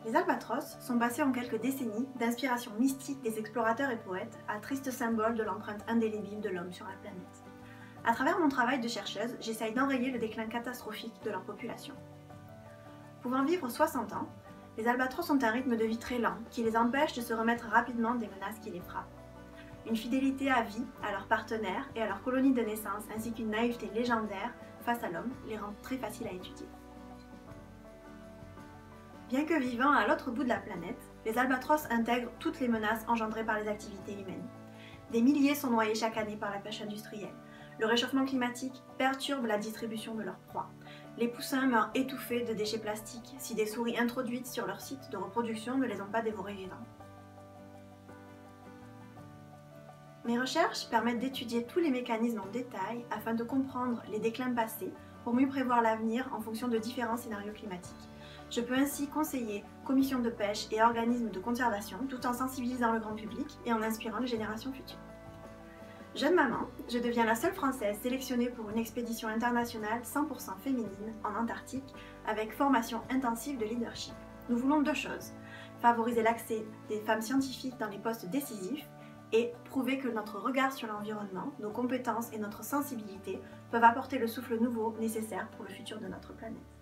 Les albatros sont passés en quelques décennies d'inspiration mystique des explorateurs et poètes à triste symbole de l'empreinte indélébile de l'homme sur la planète. À travers mon travail de chercheuse, j'essaye d'enrayer le déclin catastrophique de leur population. Pouvant vivre 60 ans, les albatros ont un rythme de vie très lent qui les empêche de se remettre rapidement des menaces qui les frappent. Une fidélité à vie à leurs partenaires et à leur colonie de naissance ainsi qu'une naïveté légendaire face à l'homme les rend très faciles à étudier. Bien que vivant à l'autre bout de la planète, les albatros intègrent toutes les menaces engendrées par les activités humaines. Des milliers sont noyés chaque année par la pêche industrielle. Le réchauffement climatique perturbe la distribution de leurs proies. Les poussins meurent étouffés de déchets plastiques si des souris introduites sur leur site de reproduction ne les ont pas dévorés vivants. Mes recherches permettent d'étudier tous les mécanismes en détail afin de comprendre les déclins passés pour mieux prévoir l'avenir en fonction de différents scénarios climatiques. Je peux ainsi conseiller commissions de pêche et organismes de conservation tout en sensibilisant le grand public et en inspirant les générations futures. Jeune maman, je deviens la seule Française sélectionnée pour une expédition internationale 100% féminine en Antarctique avec formation intensive de leadership. Nous voulons deux choses, favoriser l'accès des femmes scientifiques dans les postes décisifs et prouver que notre regard sur l'environnement, nos compétences et notre sensibilité peuvent apporter le souffle nouveau nécessaire pour le futur de notre planète.